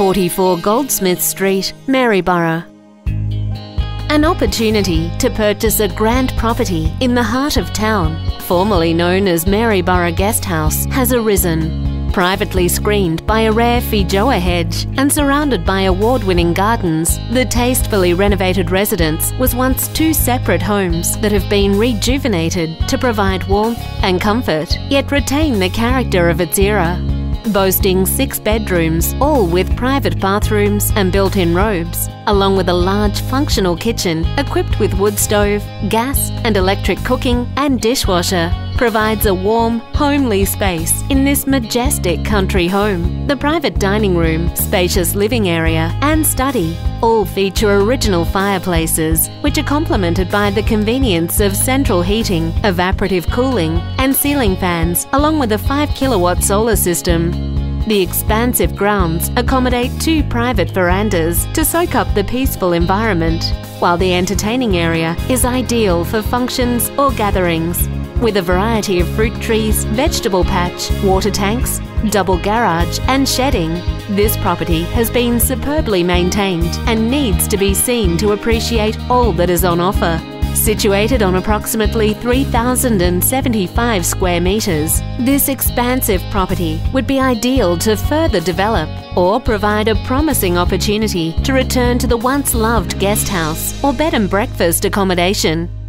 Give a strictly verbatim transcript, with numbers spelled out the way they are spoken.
forty-four Goldsmith Street, Maryborough. An opportunity to purchase a grand property in the heart of town, formerly known as Maryborough Guest House, has arisen. Privately screened by a rare feijoa hedge and surrounded by award-winning gardens, the tastefully renovated residence was once two separate homes that have been rejuvenated to provide warmth and comfort, yet retain the character of its era. Boasting six bedrooms, all with private bathrooms and built-in robes, along with a large functional kitchen equipped with wood stove, gas and electric cooking and dishwasher, provides a warm, homely space in this majestic country home. The private dining room, spacious living area and study all feature original fireplaces, which are complemented by the convenience of central heating, evaporative cooling and ceiling fans, along with a five kilowatt solar system. The expansive grounds accommodate two private verandas to soak up the peaceful environment, while the entertaining area is ideal for functions or gatherings. With a variety of fruit trees, vegetable patch, water tanks, double garage and shedding, this property has been superbly maintained and needs to be seen to appreciate all that is on offer. Situated on approximately three thousand seventy-five square metres, this expansive property would be ideal to further develop or provide a promising opportunity to return to the once loved guest house or bed and breakfast accommodation.